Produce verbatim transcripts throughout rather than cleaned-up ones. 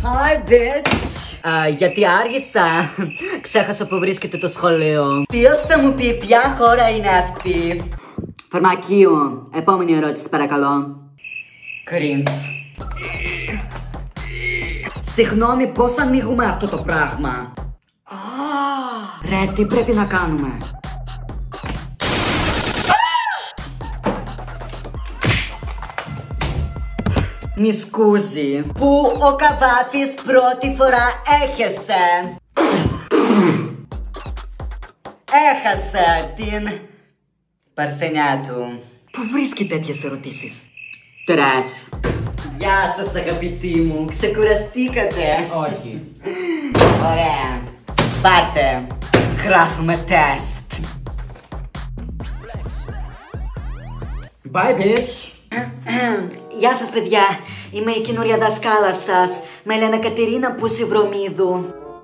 Hi, bitch! Uh, γιατί άργησα. Ξέχασα που βρίσκεται το σχολείο. Ποιος θα μου πει ποια χώρα είναι αυτή? Φαρμακείο. Επόμενη ερώτηση παρακαλώ. Cringe. Συγγνώμη, πώς ανοίγουμε αυτό το πράγμα? Ah, ρε, τι πρέπει να κάνουμε? Μη σκούζει. Πού ο Καβάφης πρώτη φορά έχεσε? Έχασε την παρθενιά του. Πού βρίσκει τέτοιες ερωτήσεις? Τρες. Γεια σας αγαπητοί μου, ξεκουραστήκατε? Όχι. Ωραία. Πάρτε. Γράφουμε τεστ. Bye, bitch. Γεια σας παιδιά, είμαι η καινούρια δασκάλα σας. Με λένε Κατερίνα Πουσιβρωμίδου.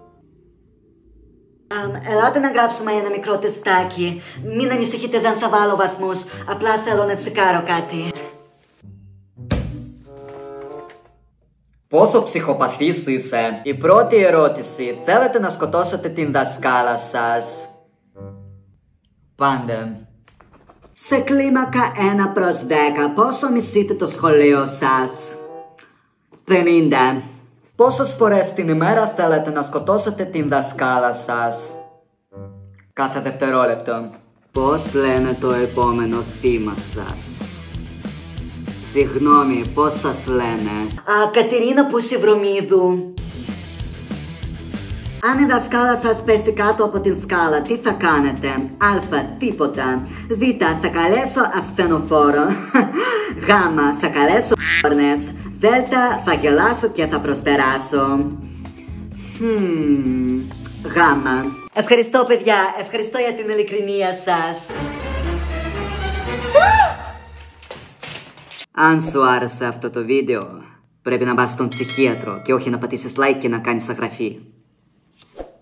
Um, ελάτε να γράψουμε ένα μικρό τεστάκι. Μην ανησυχείτε, δεν θα βάλω βαθμούς. Απλά θέλω να τσεκάρω κάτι. Πόσο ψυχοπαθής είσαι? Η πρώτη ερώτηση. Θέλετε να σκοτώσετε την δασκάλα σας? Πάντε. Σε κλίμακα ένα προς δέκα, πόσο μισείτε το σχολείο σας? πενήντα. Πόσες φορές την ημέρα θέλετε να σκοτώσετε την δασκάλα σας? Κάθε δευτερόλεπτο. Πώς λένε το επόμενο θύμα σας? Συγγνώμη, πώς σας λένε? Α, Κατερίνα Πουσιβρωμίδου. Αν η δασκάλα σας πέσει κάτω από την σκάλα, τι θα κάνετε? Α. Τίποτα. Β. Θα καλέσω ασθενοφόρο. Γ. Θα καλέσω όρνες. Δ. Θα γελάσω και θα προσπεράσω. Hmm. Γ. Ευχαριστώ παιδιά, ευχαριστώ για την ειλικρινία σας. Αν σου άρεσε αυτό το βίντεο, πρέπει να πας στον ψυχίατρο και όχι να πατήσεις like και να κάνεις αγραφή.